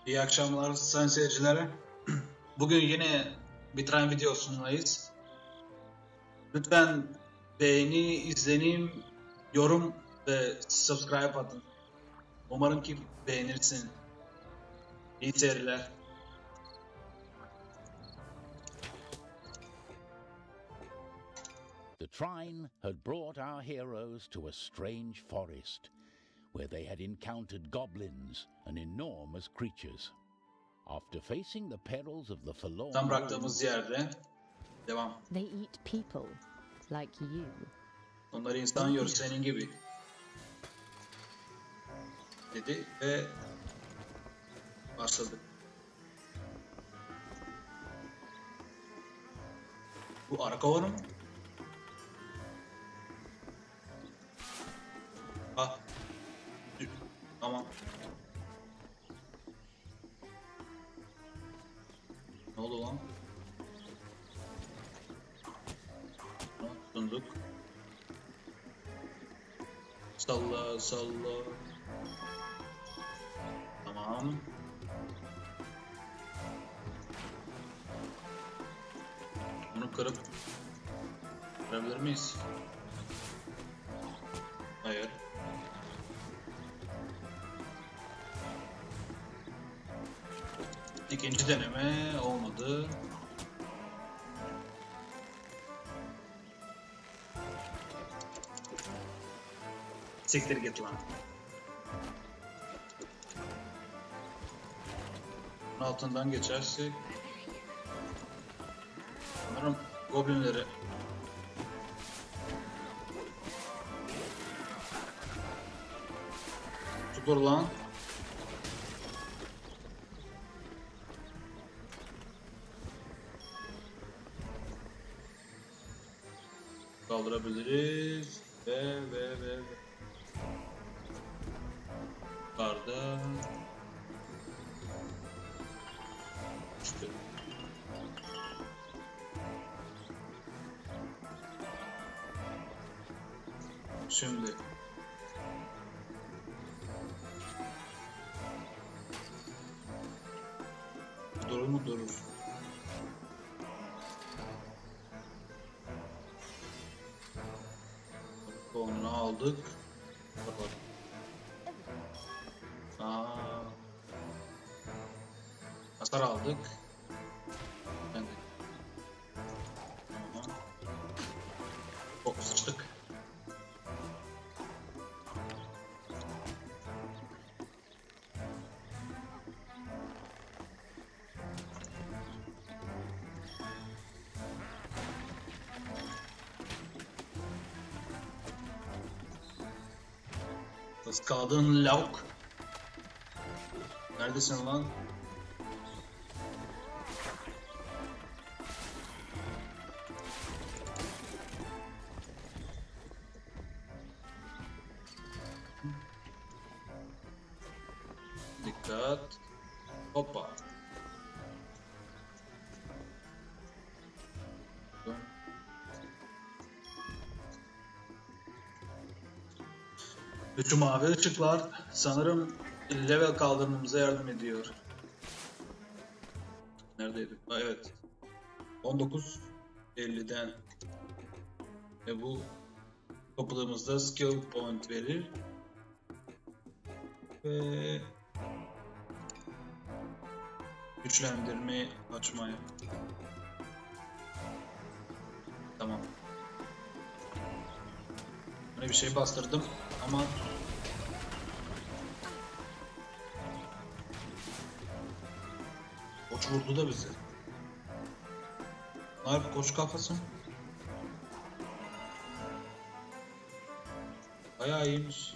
İyi akşamlar sayın seyircilere. Bugün yine bir tane videosundayız. Lütfen beğeni, izlenim, yorum ve subscribe atın. Umarım ki beğenirsin. İyi seyirler. The trine had brought our heroes to a strange forest, where they had encountered goblins and enormous creatures. After facing the perils of the forlorn Tam bıraktığımız yerde devam. They eat people like you. Onları insan yiyor senin gibi. Dedi ve başladı. Bu arka var mı? Ah. Tamam. Ne oldu lan? Döndük. Salla salla. Tamam. Bunu kırıp kırabilir miyiz? Hayır. İkinci deneme olmadı. Siktir git lan. Bunun altından geçersek sanırım goblinleri tutur lan. Kaldırabiliriz ve yukarıda işte şimdi durur mu durur. Onu aldık. Hasar aldık. Yani. Hop sıçtık. Iskaladığın lavuk. Neredesin lan? Dikkat. Hoppa. Şu mavi ışıklar sanırım level kaldırmamıza yardım ediyor. Neredeydi? Ha, evet. 19.50'den. Ve bu topladığımızda skill point verir. Ve güçlendirme açmaya. Tamam. Böyle bir şey bastırdım ama koç vurdu da bizi. Ne yapayım koç kafası? Bayağı iyiymiş.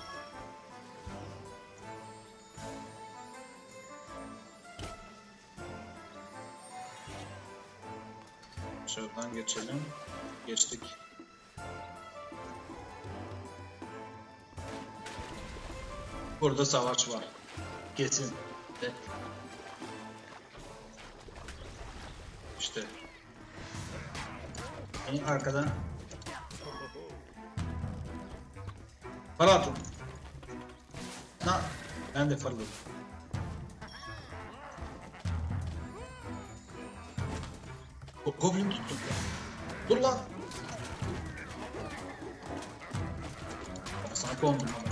Şuradan geçelim. Geçtik. Burada savaş var. Kesin. Evet. İşte. En arkadan. Para atın. Ben de fırladım. Goblin tuttum. Dur lan. Sana kondum ama.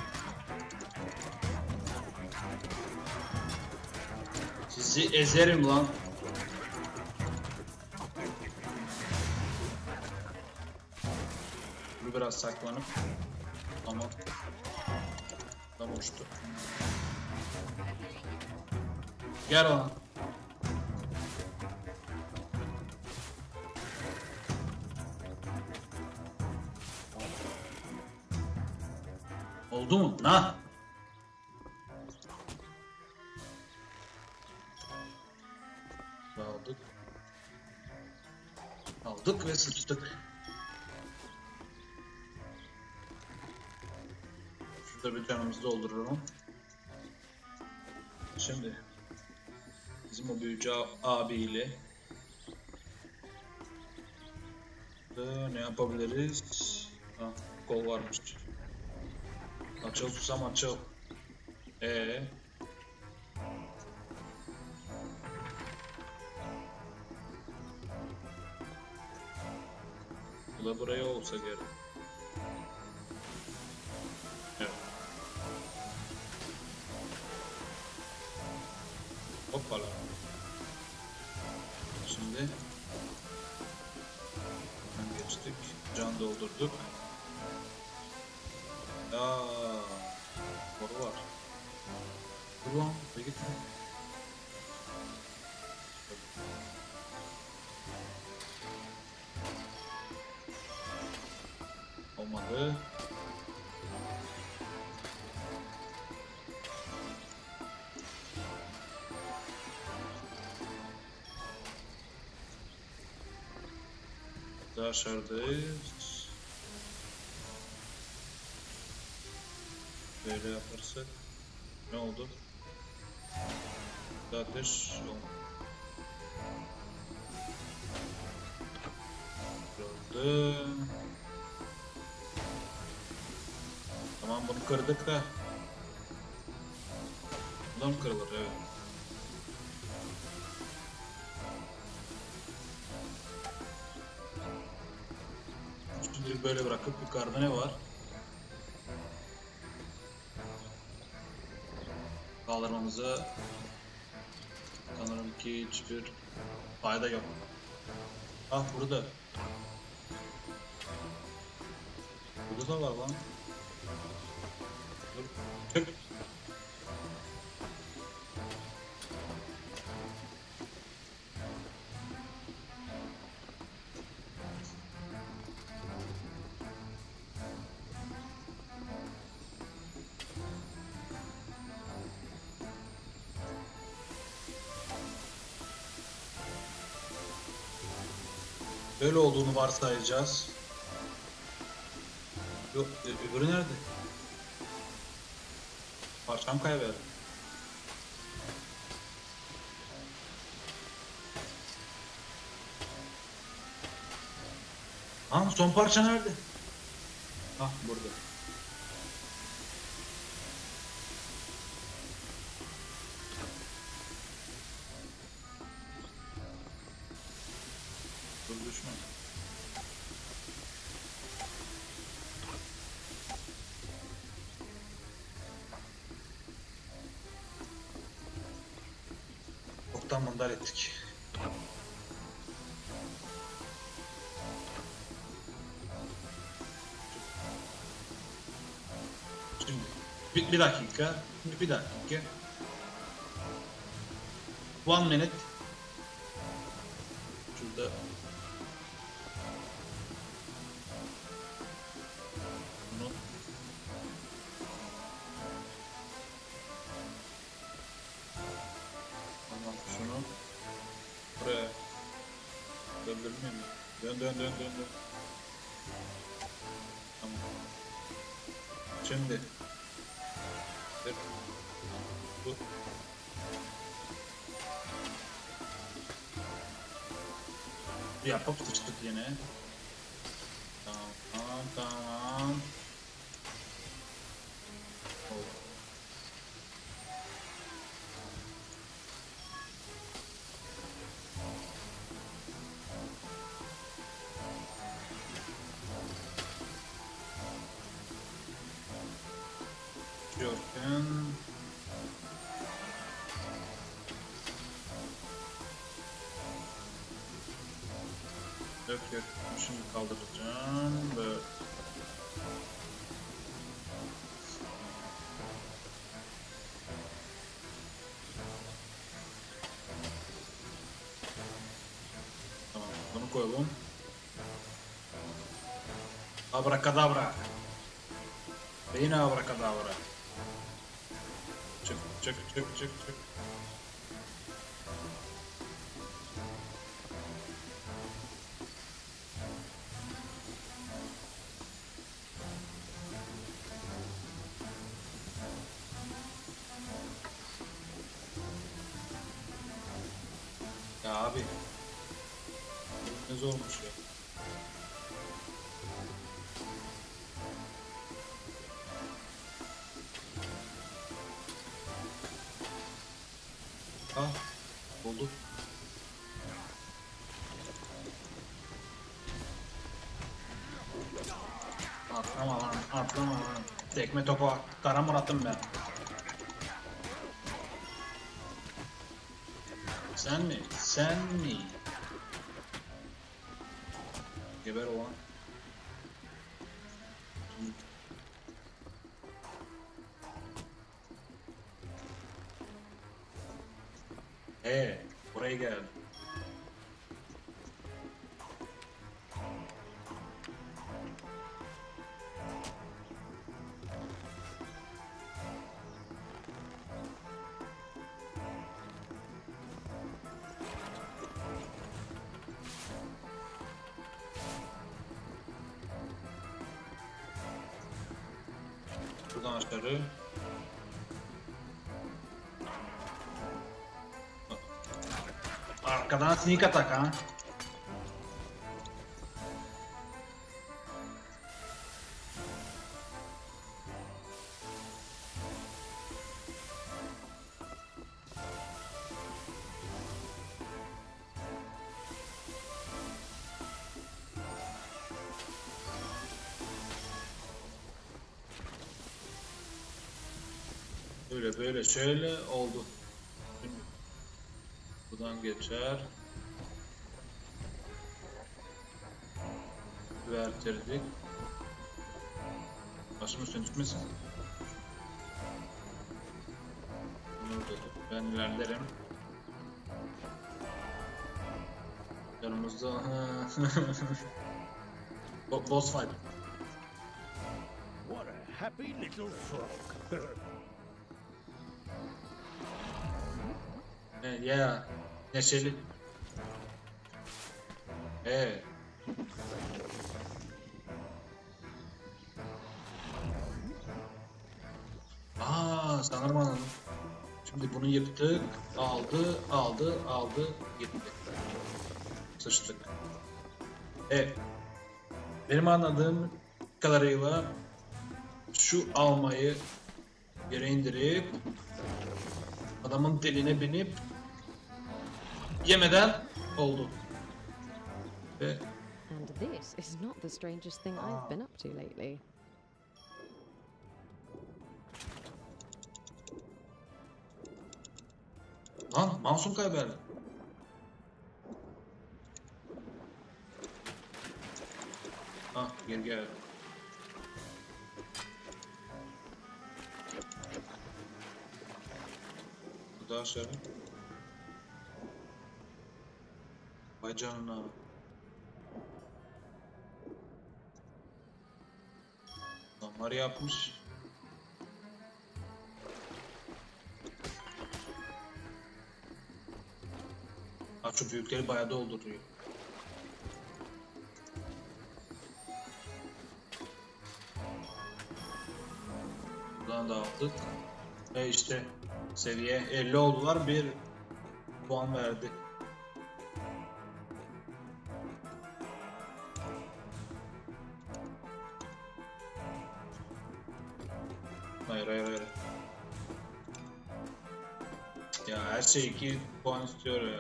Sizi ezerim lan. Bu biraz saklanıp. Tamam. Tam uçtu. Gel lan. Oldu mu? Na. Aldık. Aldık ve sıçtık. Şurada bir canımızı dolduralım. Şimdi bizim o büyücü abiyle ne yapabiliriz? Ha, kol varmış. Açıl susam açıl. Bu da buraya olsa gerek. Evet. Hoppala. Şimdi geçtik. Can doldurduk. Boru var. Dur lan. Bir git. Olmadı. Daha aşağıdayız. Böyle yaparsak ne oldu? Ateş gördüm. Tamam bunu kırdık da. Bundan mı kırılır? Evet. Şimdi böyle bırakıp yukarıda ne var? Kaldırmamıza sanırım ki hiçbir fayda yok. Ah burada. Burada da var lan. Dur. Çık. Böyle olduğunu varsayacağız. Yok, öbürü nerede? Parçam kaybetti. Lan son parça nerede? Ah burada. Dur düşme. Oktan mandal ettik. Şimdi bir dakika. Bir dakika. 1 minute. Şurada bunu tamam şunu buraya döndürmeyeyim mi? Dön. Tamam. Şimdi bu yapıp sıçtık yine. Tamam. Oldu. Yorken. Yok yok. Şimdi kaldıracağım. Böyle. Tamam. Bunu koyalım. Abrakadabra. Ve yine abrakadabra. Çık çık çık çık çık. Ya abi. Ne zormuş ya. Ah. Oldu. Atlama lan, atlama lan. Tekme topu Kara Murat'ım ben. Sen mi? Sen mi? Geber ulan. Buraya gel. Buradan aşağı. Arkadan sneak attack ha. Böyle böyle şöyle oldu. Şimdi buradan geçer. Vertirdik. Başımı söndürmesin. Bunu da ben ilerlerim. Yanımızda boss fight. What a happy little frog. Yeah. Neşeli. Sanırım anladım. Şimdi bunu yıktık. Aldı. Gitti. Sıçtık. Benim anladığım kadarıyla şu almayı yere indirip adamın diline binip yemeden oldu. Ve And this is not the strangest thing I've been up to lately. lan masum kayberdi. Geri geldi. Bu da aşağı. Vay canına. Adamlar yapmış. Şu büyükleri bayağı dolduruyor. Buradan da aldık. Ve işte seviye 50 oldular. Bir puan verdi. Hayır. Ya her şey 2 puan istiyor ya.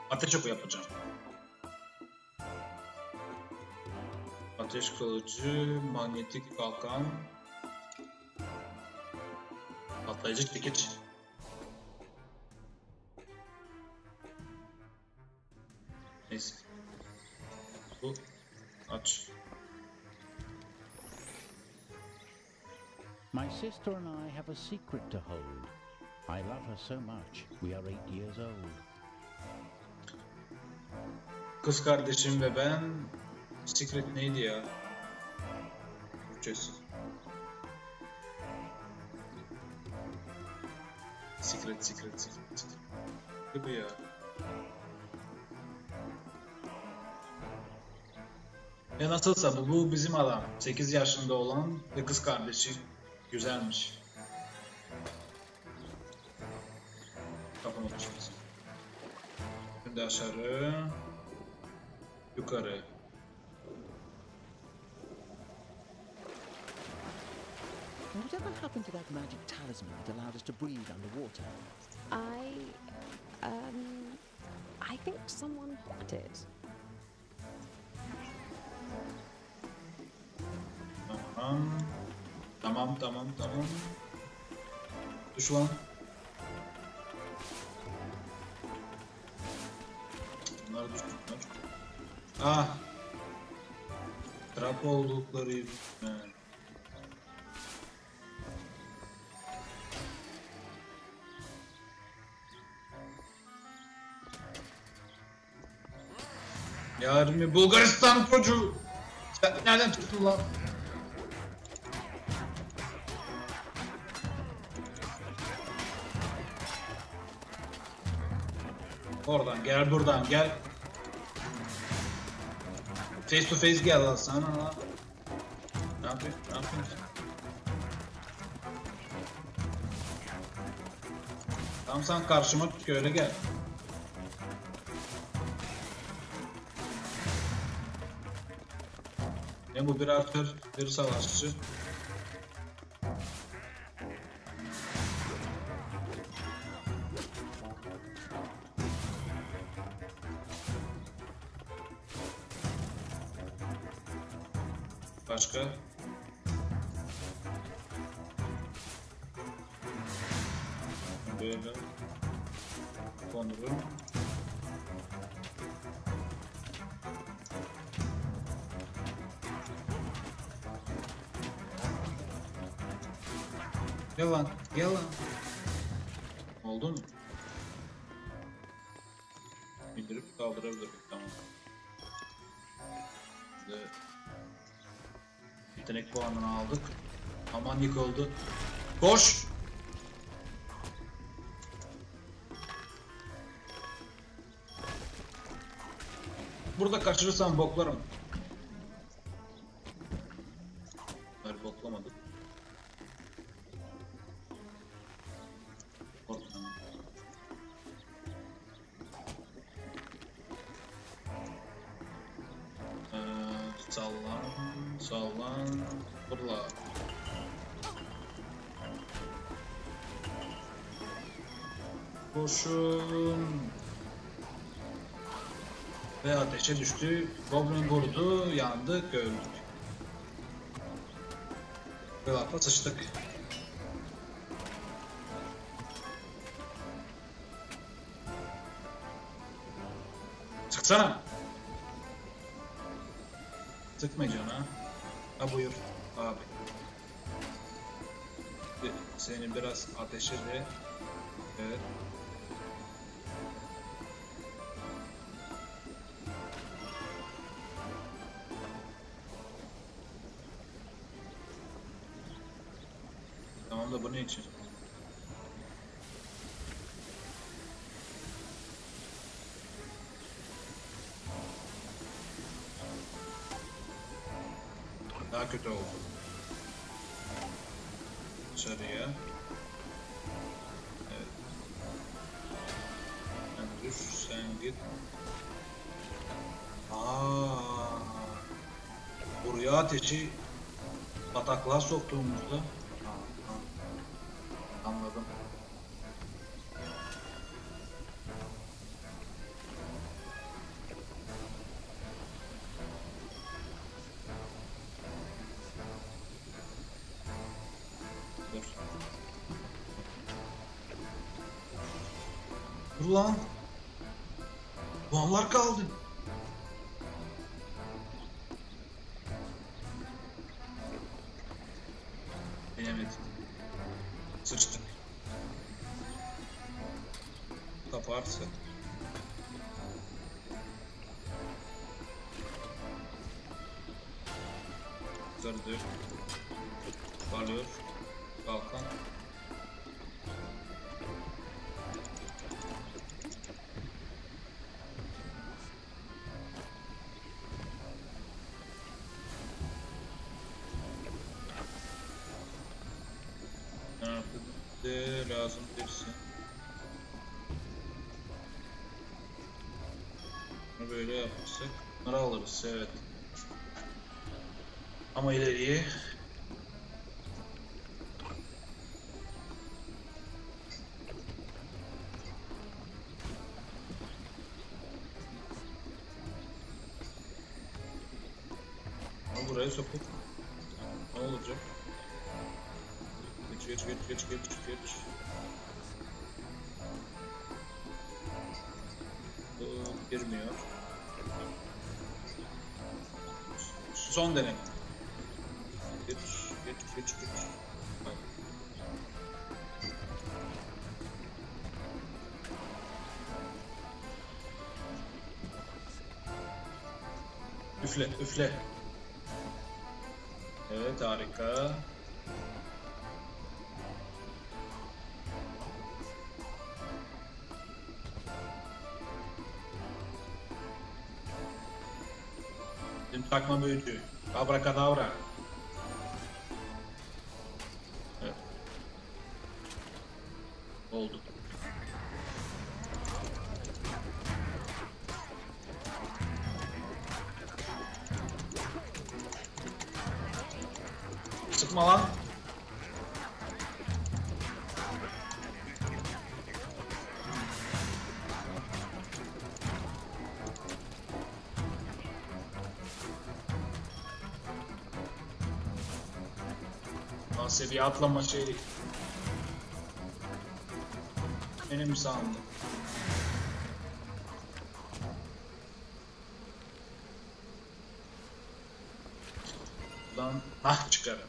Ateş oku yapacağım. Ateş kılıcı, manyetik kalkan, patlayıcı dikiç. Neyse. Bu aç. My sister and I have a secret to hold. I love her so much. We are 8 years old. Kız kardeşim ve ben. Secret neydi ya? Türkçesi. Secret. Ne bu ya? Ya nasılsa bu bizim adam. 8 yaşında olan ve kız kardeşi güzelmiş. Kafama düşmesin. Şimdi aşağı. Yukarı. Whatever happened to that magic talisman that allowed us to breathe underwater? I think someone bought it. Tamam. Düş lan. Bunlar düştüler. Ah! Trap oldukları yüzünden. Yarın Bulgaristan çocuğu. Sen nereden çıktın lan? Oradan gel, buradan gel. Face to face gel lan sana lan. Ne yapıyorsun? Tamam sen karşıma çık öyle gel. Ne bu bir artır, bir savaşçı. Başka? Böyle konurum. Gel lan. Oldu mu? İndirip kaldırabilirim, tamam. Şimdi yetenek puanını aldık. Aman yıkıldı. Koş! Burada kaçırırsam boklarım. Hayır, boklamadık. Korktum. Sallan. Fırla. Koşun. Ve ateşe düştü. Goblin vurdu, yandık, öldük. Kılapla sıçtık. Çıksana. Sıkmayacaksın ha. Ha buyur abi. Seni biraz ateşe de. Evet. Tamam da bu ne için? Daha kötü oldu. Dışarıya. Evet. Sen düş, sen git. Buraya ateşi bataklığa soktuğumuzda anladım. Dur lan. Puanlar kaldı. Bilemedim. Sıçtık. Kaparsa. Sarılıyor. Kalıyor. Kalkan. De lazım dersin. Bunu böyle yaparsak bunları alırız, evet. Ama ileriye ama buraya sokup ne olacak? Geç. Bu girmiyor. Son deneme. Geç. Üfle. Evet, harika. Şimdi takma büyücü. Abrakadabra. Evet. Oldu. Sıkma lan. Seviye atlama şeyi. Benim sandım. Buradan çıkarım.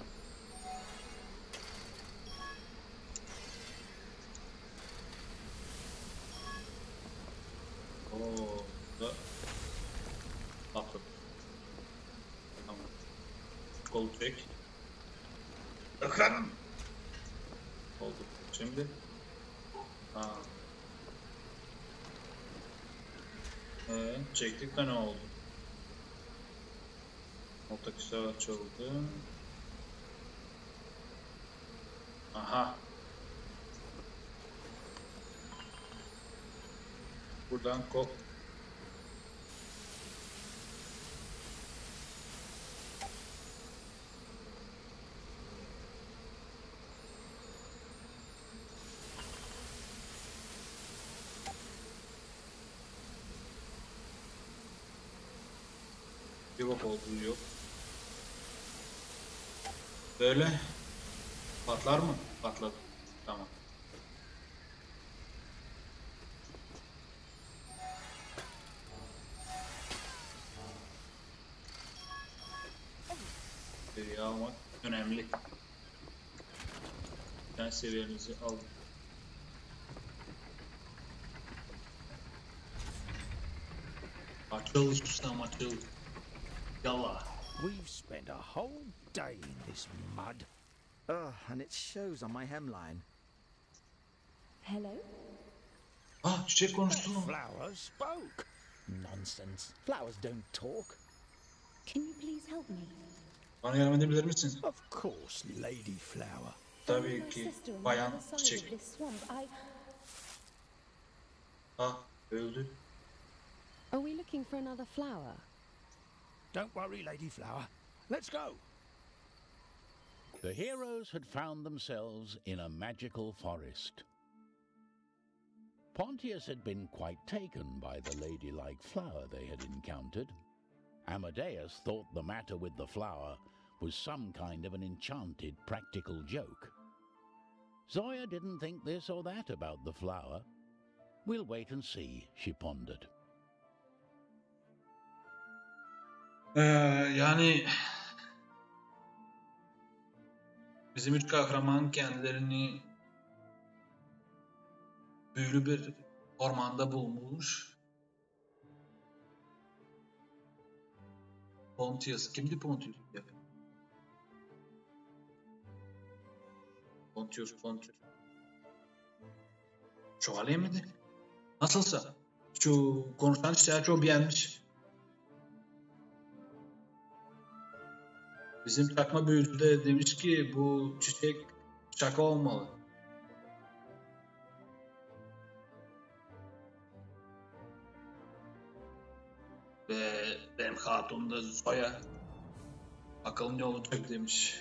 Oo, da atladım. Tamam. Kol çek. Bakalım. Oldu. Şimdi. Çektik de ne oldu? Ortak açıldı. Aha. Buradan kop. Bir bak olduğu yok. Böyle patlar mı? Patladı. Tamam. Seviye almak önemli. Ben seviyenizi aldım. Açıl ustam, açıl. Yallah. We've spent a whole day in this mud. And it shows on my hemline. Hello? Çiçek konuştu mu? Flower spoke. Nonsense. Flowers don't talk. Can you please help me? Bana yardım edebilir misin? Of course, Lady Flower. Tabii ki. Bayan çiçek. Öldü. Are we looking for another flower? Don't worry, Lady Flower. Let's go. The heroes had found themselves in a magical forest. Pontius had been quite taken by the ladylike flower they had encountered. Amadeus thought the matter with the flower was some kind of an enchanted practical joke. Zoya didn't think this or that about the flower. We'll wait and see, she pondered. Yani bizim üç kahraman kendilerini büyülü bir ormanda bulmuş. Pontius. Kimdi Pontius? Pontius. Şövalye miydi? Nasılsa. Şu konuşan şeyler çok beğenmiş. Bizim takma büyücü de demiş ki bu çiçek şaka olmalı. Ve benim hatun da Zoya akıllı olacak demiş.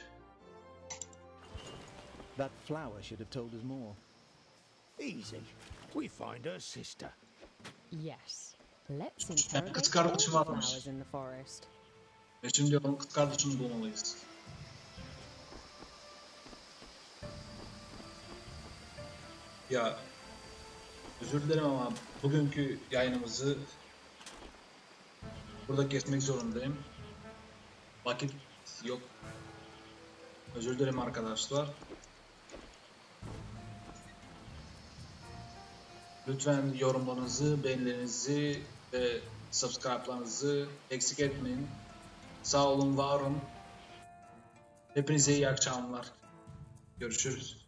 That flower should have told us more. Easy. We find her sister. Yes. Let's kız interrogate all kardeşim the varmış. flowers in the forest. Ve şimdi onun kız kardeşini bulmalıyız. Ya özür dilerim ama bugünkü yayınımızı burada kesmek zorundayım. Vakit yok. Özür dilerim arkadaşlar. Lütfen yorumlarınızı, beğenilerinizi ve subscribe'larınızı eksik etmeyin. Sağ olun, var olun. Hepinize iyi akşamlar. Görüşürüz.